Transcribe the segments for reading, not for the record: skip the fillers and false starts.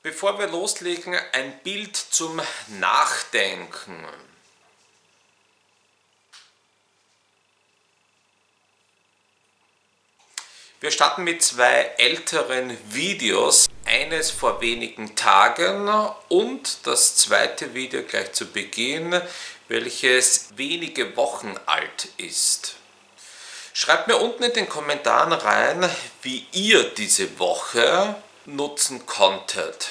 Bevor wir loslegen, ein Bild zum Nachdenken. Wir starten mit zwei älteren Videos, eines vor wenigen Tagen und das zweite Video gleich zu Beginn, welches wenige Wochen alt ist. Schreibt mir unten in den Kommentaren rein, wie ihr diese Woche nutzen konntet.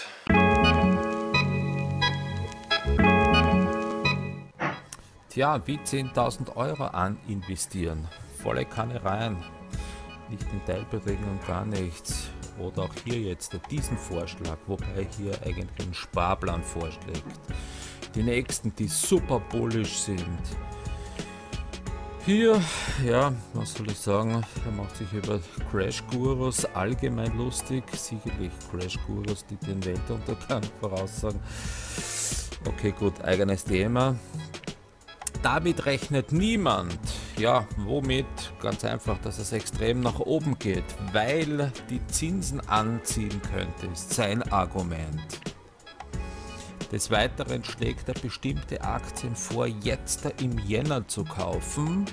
Tja, wie 10.000 Euro investieren. Volle Kanne rein. Nicht in Teilbeträgen und gar nichts. Oder auch hier jetzt diesen Vorschlag, wobei hier eigentlich ein Sparplan vorschlägt. Die nächsten, die super bullish sind. Hier, ja, was soll ich sagen, er macht sich über Crash-Gurus allgemein lustig. Sicherlich Crash-Gurus, die den Weltuntergang voraussagen. Okay, gut, eigenes Thema. Damit rechnet niemand. Ja, womit? Ganz einfach, dass es extrem nach oben geht, weil die Zinsen anziehen könnte, ist sein Argument. Des Weiteren schlägt er bestimmte Aktien vor, jetzt im Jänner zu kaufen.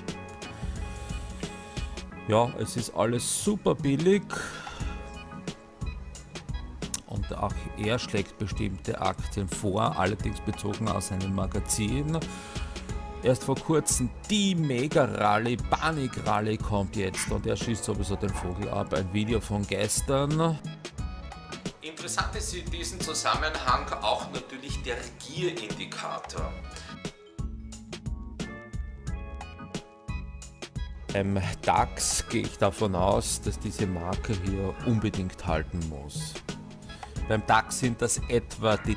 Ja, es ist alles super billig. Und auch er schlägt bestimmte Aktien vor, allerdings bezogen aus einem Magazin. Erst vor kurzem die Mega-Rallye, Panik-Rallye kommt jetzt und er schießt sowieso den Vogel ab. Ein Video von gestern. Interessant ist in diesem Zusammenhang auch natürlich der Gier-Indikator. Beim DAX gehe ich davon aus, dass diese Marke hier unbedingt halten muss. Beim DAX sind das etwa die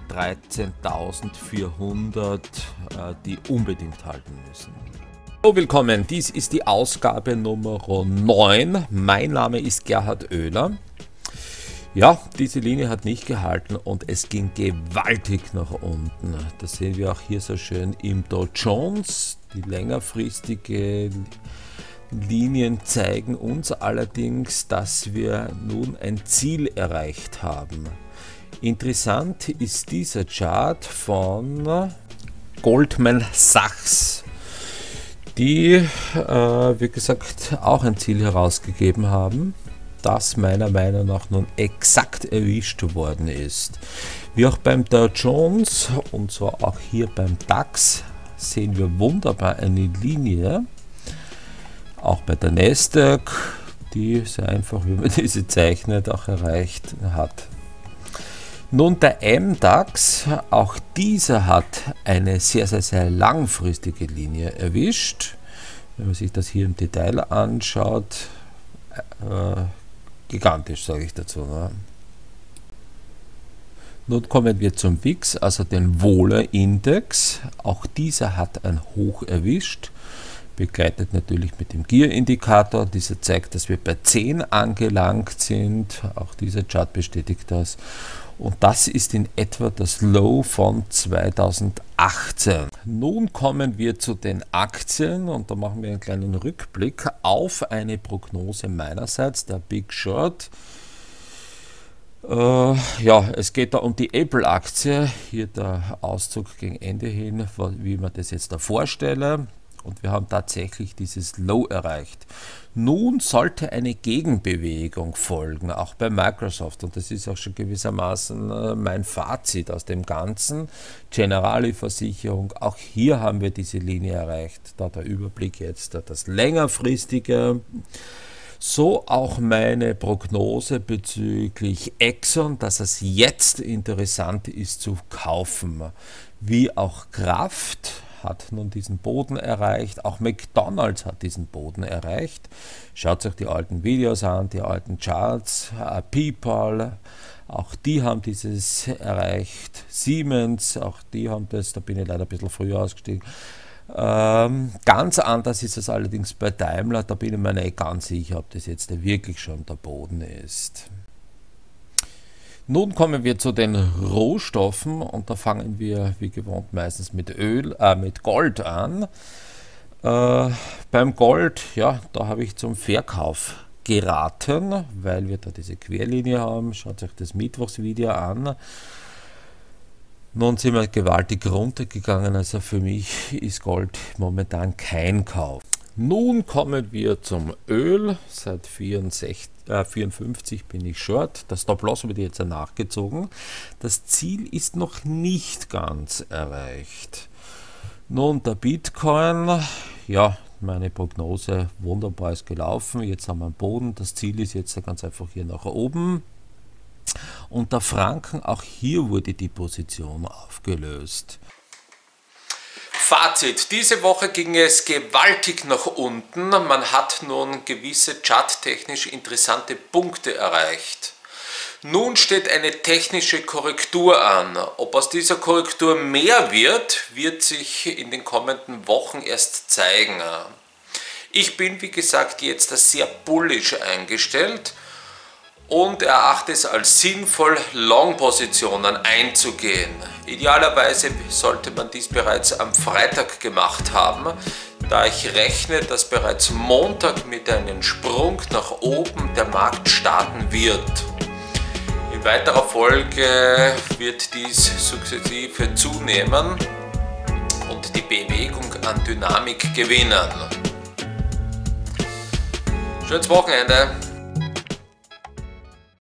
13.400, die unbedingt halten müssen. So, willkommen, dies ist die Ausgabe Nummer 9. Mein Name ist Gerhard Oehler. Ja, diese Linie hat nicht gehalten und es ging gewaltig nach unten. Das sehen wir auch hier so schön im Dow Jones. Die längerfristige Linien zeigen uns allerdings, dass wir nun ein Ziel erreicht haben. Interessant ist dieser Chart von Goldman Sachs, die, wie gesagt, auch ein Ziel herausgegeben haben, das meiner Meinung nach nun exakt erwischt worden ist. Wie auch beim Dow Jones und so auch hier beim DAX sehen wir wunderbar eine Linie, auch bei der Nasdaq, die sehr einfach, wie man diese zeichnet, auch erreicht hat. Nun der MDAX, auch dieser hat eine sehr, sehr, sehr langfristige Linie erwischt. Wenn man sich das hier im Detail anschaut, gigantisch, sage ich dazu. Ne? Nun kommen wir zum WIX, also den Wohler-Index. Auch dieser hat ein Hoch erwischt, begleitet natürlich mit dem Gier-Indikator. Dieser zeigt, dass wir bei 10 angelangt sind. Auch dieser Chart bestätigt das. Und das ist in etwa das Low von 2018. Nun kommen wir zu den Aktien und da machen wir einen kleinen Rückblick auf eine Prognose meinerseits, der Big Short. Ja, es geht da um die Apple-Aktie. Hier der Auszug gegen Ende hin, wie man das jetzt da vorstelle. Und wir haben tatsächlich dieses Low erreicht. Nun sollte eine Gegenbewegung folgen, auch bei Microsoft. Und das ist auch schon gewissermaßen mein Fazit aus dem Ganzen. Generali-Versicherung, auch hier haben wir diese Linie erreicht. Da der Überblick jetzt, das längerfristige. So auch meine Prognose bezüglich Exxon, dass es jetzt interessant ist zu kaufen. Wie auch Kraft hat nun diesen Boden erreicht, auch McDonald's hat diesen Boden erreicht. Schaut euch die alten Videos an, die alten Charts, PayPal, auch die haben dieses erreicht, Siemens, auch die haben das, da bin ich leider ein bisschen früher ausgestiegen. Ganz anders ist es allerdings bei Daimler, da bin ich mir nicht ganz sicher, ob das jetzt wirklich schon der Boden ist. Nun kommen wir zu den Rohstoffen und da fangen wir wie gewohnt meistens mit mit Gold an. Beim Gold, ja, da habe ich zum Verkauf geraten, weil wir da diese Querlinie haben. Schaut euch das Mittwochsvideo an. Nun sind wir gewaltig runtergegangen, also für mich ist Gold momentan kein Kauf. Nun kommen wir zum Öl. Seit 54 bin ich short. Das Stop-Loss wird jetzt nachgezogen. Das Ziel ist noch nicht ganz erreicht. Nun der Bitcoin. Ja, meine Prognose wunderbar ist gelaufen. Jetzt haben wir einen Boden. Das Ziel ist jetzt ganz einfach hier nach oben. Und der Franken, auch hier wurde die Position aufgelöst. Fazit, diese Woche ging es gewaltig nach unten. Man hat nun gewisse charttechnisch interessante Punkte erreicht. Nun steht eine technische Korrektur an. Ob aus dieser Korrektur mehr wird sich in den kommenden Wochen erst zeigen. Ich bin, wie gesagt, jetzt sehr bullish eingestellt und erachte es als sinnvoll, Long-Positionen einzugehen. Idealerweise sollte man dies bereits am Freitag gemacht haben, da ich rechne, dass bereits Montag mit einem Sprung nach oben der Markt starten wird. In weiterer Folge wird dies sukzessive zunehmen und die Bewegung an Dynamik gewinnen. Schönes Wochenende!